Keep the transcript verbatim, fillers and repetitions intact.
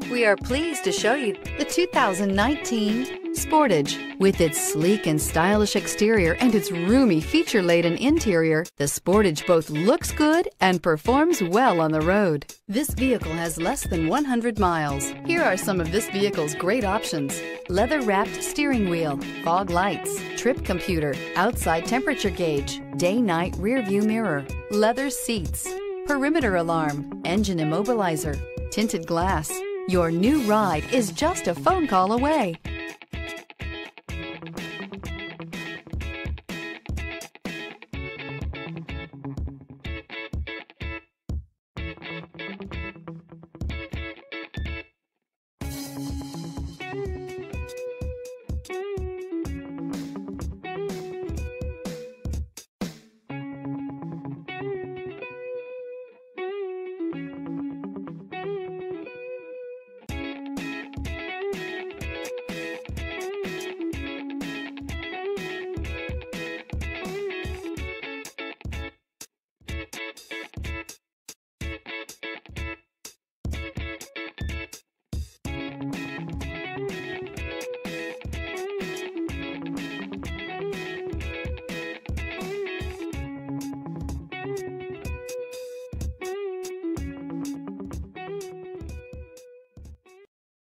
We are pleased to show you the two thousand nineteen Sportage. With its sleek and stylish exterior and its roomy feature-laden interior, the Sportage both looks good and performs well on the road. This vehicle has less than one hundred miles. Here are some of this vehicle's great options: leather-wrapped steering wheel, fog lights, trip computer, outside temperature gauge, day-night rear-view mirror, leather seats, perimeter alarm, engine immobilizer, tinted glass. Your new ride is just a phone call away.